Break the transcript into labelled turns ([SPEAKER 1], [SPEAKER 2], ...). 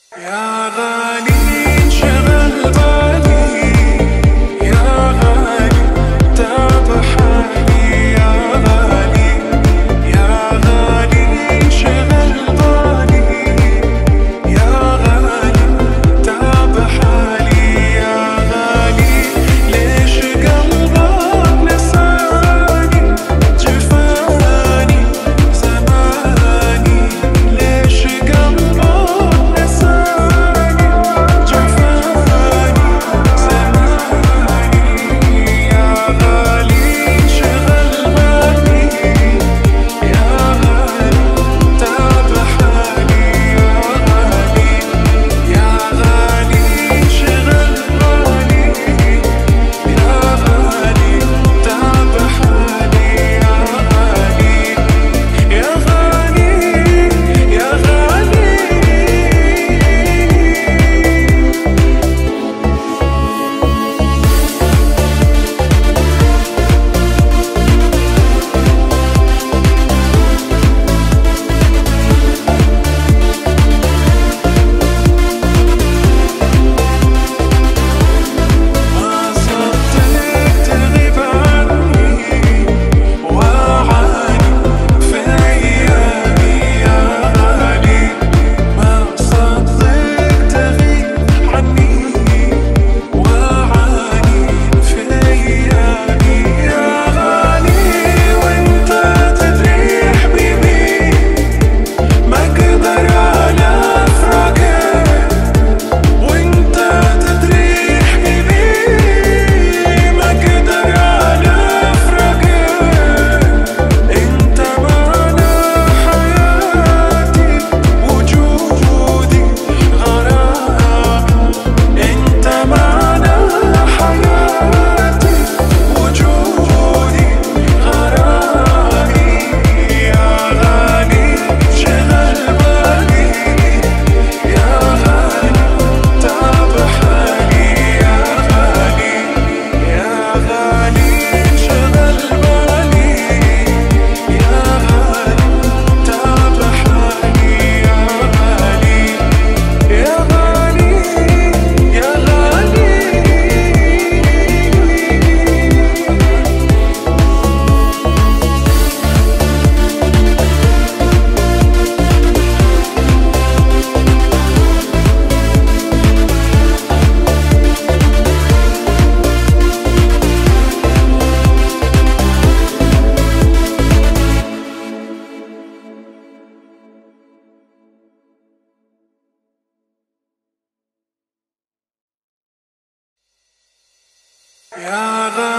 [SPEAKER 1] يا غالي انشغل بالي، يا غالي تعب حالي، يا غالي يا غالي انشغل بالي، يا غالي تعب حالي، يا غالي ليش قلبك نساني جفاني زماني، ليش قلبك نساني جفاني زماني، يا غالي انشغل بالي، يا غالي تعب حالي، يا غالي يا غالي انشغل بالي، يا غالي تعب حالي، يا غالي يا غالي يا غالي. ما صدقت تغيب عني وأعاني في أيامي، يا غالي ما صدقت تغيب عني وأعاني في أيامي، يا غالي وأنت تدري حبيبي ما أقدر على فراقك، وأنت تدري حبيبي ما أقدر على فراقك، أنت معنى حياتي وجودي غرامي، أنت معنى حياتي وجودي غرامي، يا غالي شغل بالي، يا غالي تعب حالي، يا غالي يا غالي شغل بالي، يا غالي تعب حالي، يا غالي يا غالي يا غالي. يا غالي